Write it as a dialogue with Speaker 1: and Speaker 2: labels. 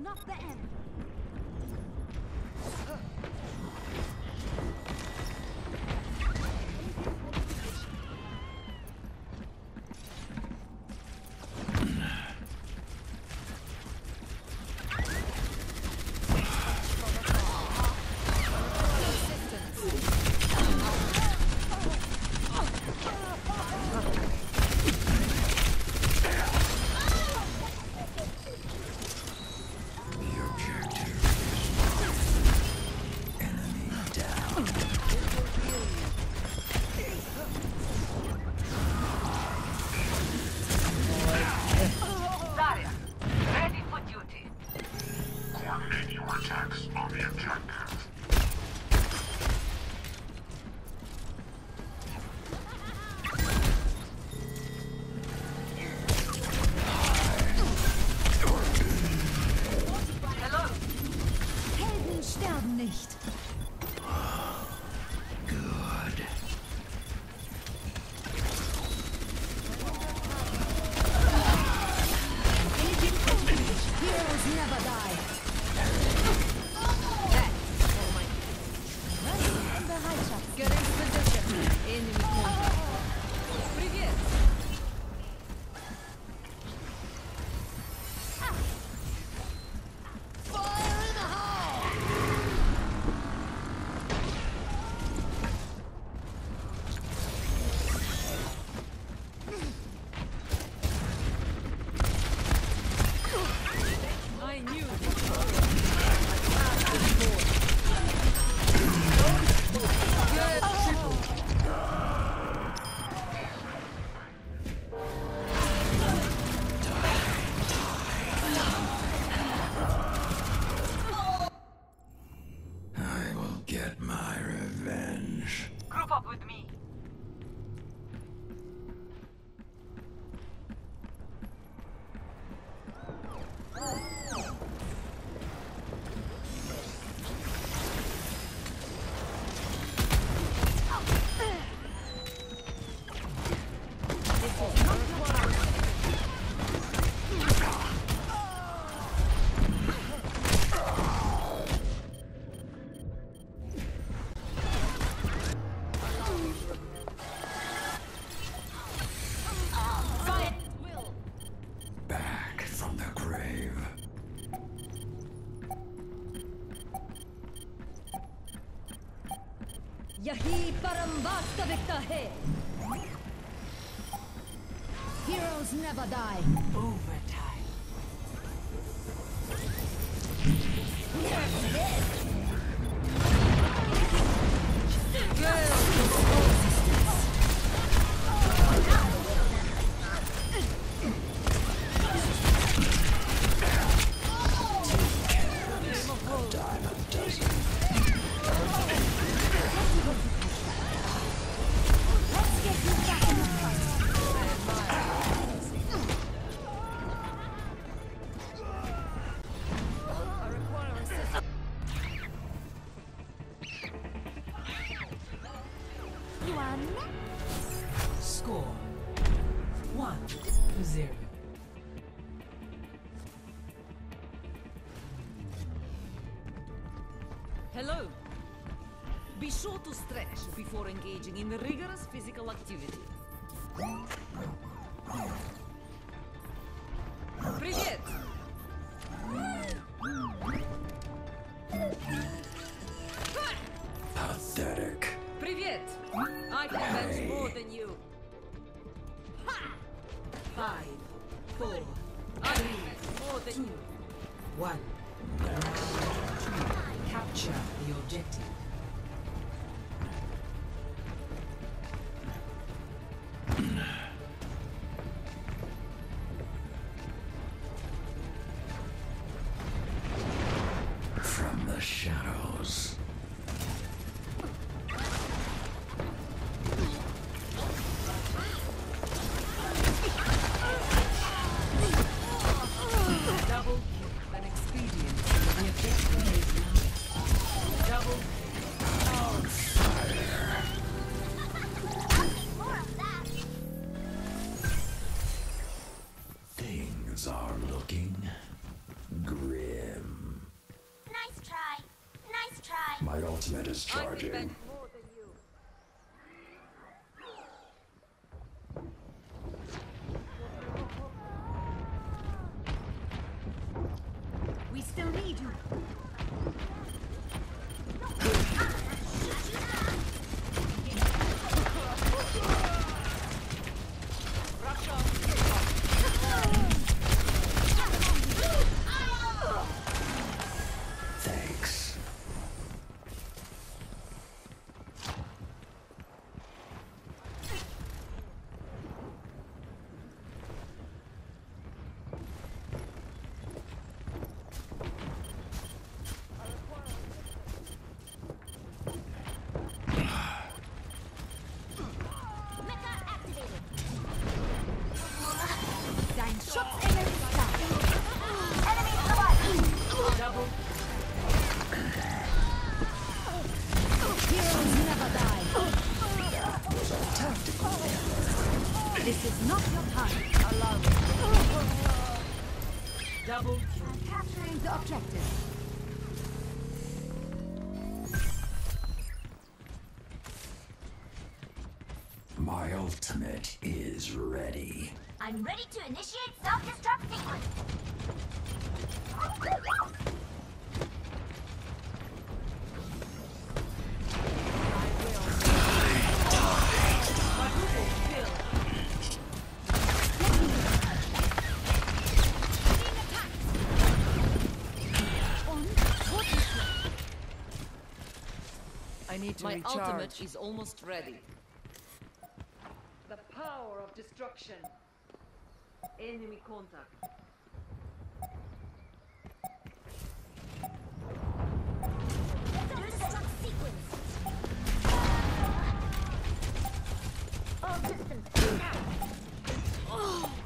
Speaker 1: not the end.
Speaker 2: यही परम वास्तविकता है. Heroes never die.
Speaker 3: Overtime. Score 1-0.
Speaker 4: Hello. Be sure to stretch before engaging in rigorous physical activity. Привет!
Speaker 5: Pathetic.
Speaker 4: Привет! I can bench more than you. 5, 4, I can more than you.
Speaker 3: 1. Capture the objective.
Speaker 5: From the shadows.
Speaker 4: Double kill, an expedient. The objective is now. Double
Speaker 5: On fire.
Speaker 1: More of that.
Speaker 5: Things are looking grim. My ultimate is
Speaker 4: I can
Speaker 5: charging.
Speaker 4: bend more than you.
Speaker 2: We still need you.
Speaker 5: Thanks.
Speaker 2: Dein Schutzengel ist da. Heroes never die. This is not your time.
Speaker 4: Allow me. Double kill.
Speaker 2: Capturing the objective.
Speaker 5: My ultimate is ready.
Speaker 1: I'm ready to initiate self-destruct sequence.
Speaker 4: I need to
Speaker 3: My
Speaker 4: recharge.
Speaker 3: ultimate
Speaker 4: Is almost ready. The power of destruction. Enemy contact.
Speaker 1: Self-destruct sequence. All systems.